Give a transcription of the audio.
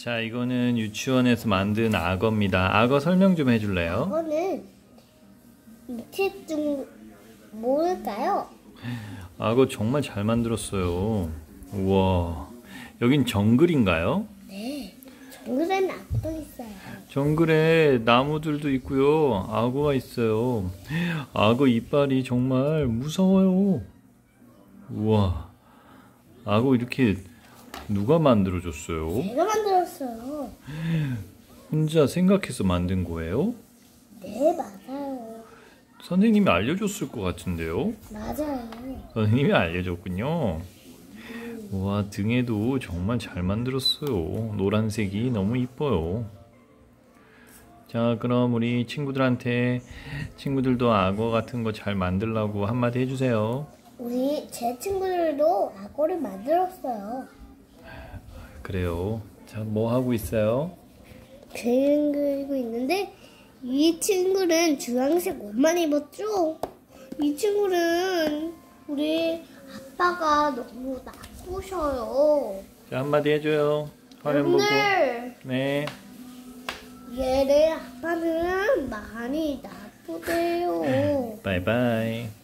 자, 이거는 유치원에서 만든 악어입니다. 악어 설명 좀 해줄래요? 이거는 밑에 좀 뭘까요? 악어 정말 잘 만들었어요. 우와, 여긴 정글인가요? 네, 정글에는 악어도 있어요. 정글에 나무들도 있고요. 악어가 있어요. 악어 이빨이 정말 무서워요. 우와, 악어 이렇게 누가 만들어줬어요? 제가 만들었어요. 혼자 생각해서 만든 거예요? 네, 맞아요. 선생님이 알려줬을 것 같은데요? 맞아요. 선생님이 알려줬군요. 우와, 등에도 정말 잘 만들었어요. 노란색이 너무 이뻐요. 자, 그럼 우리 친구들도 악어 같은 거 잘 만들라고 한마디 해주세요. 제 친구들도 악어를 만들었어요. 그래요. 자, 뭐 하고 있어요? 그림 그리고 있는데 이 친구는 주황색 옷만 입었죠? 이 친구는 우리 아빠가 너무 나쁘셔요. 자, 한마디 해줘요. 화면 보고. 여러분들, 네. 얘네 아빠는 많이 나쁘대요. 바이바이.